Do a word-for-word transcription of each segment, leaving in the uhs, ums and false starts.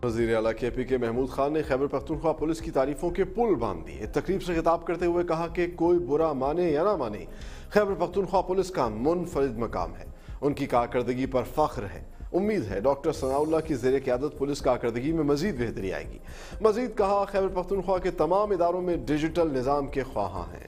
وزیر اعلیٰ کے پی کے محمود خان نے خیبر پختونخوا پولیس کی تعریفوں کے پل باندھ دیے۔ تقریب سے خطاب کرتے ہوئے کہا کہ کوئی برا مانے یا نہ مانے، خیبر پختونخوا پولیس کا منفرد مقام ہے، ان کی کارکردگی پر فخر ہے۔ امید ہے ڈاکٹر ثناء اللہ کی زیر قیادت پولیس کارکردگی میں مزید بہتری آئے گی۔ مزید کہا خیبر پختونخوا کے تمام اداروں میں ڈیجیٹل نظام کے خواہاں ہیں۔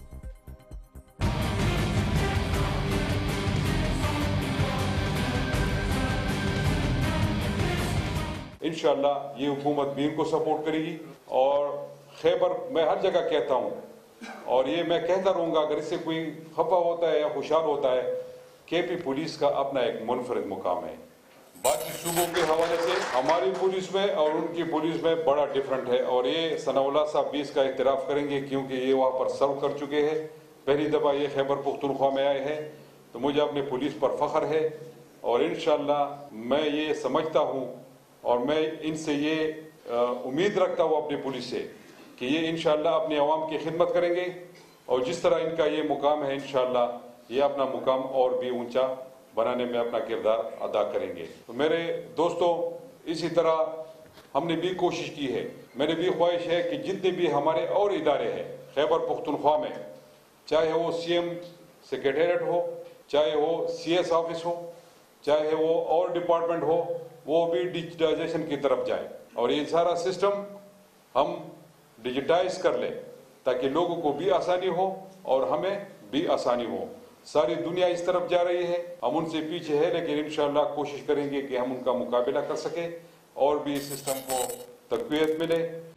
انشاءاللہ یہ حکومت بھی ان کو سپورٹ کرے گی، اور خیبر میں ہر جگہ کہتا ہوں اور یہ میں کہتا رہوں گا، اگر اس سے کوئی خفا ہوتا ہے یا خوشحال ہوتا ہے، کے پی پولیس کا اپنا ایک منفرد مقام ہے۔ باقی صوبوں کے حوالے سے ہماری پولیس میں اور ان کی پولیس میں بڑا ڈیفرنٹ ہے، اور یہ ثناء اللہ صاحب بھی اس کا اعتراف کریں گے، کیونکہ یہ وہاں پر سرو کر چکے ہیں، پہلی دفعہ یہ خیبر پختونخوا میں آئے ہیں، تو مجھے اپنے پولیس پر فخر ہے، اور انشاءاللہ میں یہ سمجھتا ہوں اور میں ان سے یہ امید رکھتا ہوں اپنی پولیس سے کہ یہ انشاءاللہ اپنے عوام کی خدمت کریں گے، اور جس طرح ان کا یہ مقام ہے انشاءاللہ یہ اپنا مقام اور بھی اونچا بنانے میں اپنا کردار ادا کریں گے۔ تو میرے دوستوں، اسی طرح ہم نے بھی کوشش کی ہے، میری بھی خواہش ہے کہ جتنے بھی ہمارے اور ادارے ہیں خیبر پختونخوا میں، چاہے وہ سی ایم سیکریٹریٹ ہو، چاہے وہ سی ایس آفس ہو، چاہے وہ اور ڈپارٹمنٹ ہو، وہ بھی ڈیجیٹائزیشن کی طرف جائے، اور یہ سارا سسٹم ہم ڈیجیٹائز کر لیں تاکہ لوگوں کو بھی آسانی ہو اور ہمیں بھی آسانی ہو۔ ساری دنیا اس طرف جا رہی ہے، ہم ان سے پیچھے ہیں، لیکن انشاءاللہ کوشش کریں گے کہ ہم ان کا مقابلہ کر سکیں اور بھی اس سسٹم کو تقویت ملے۔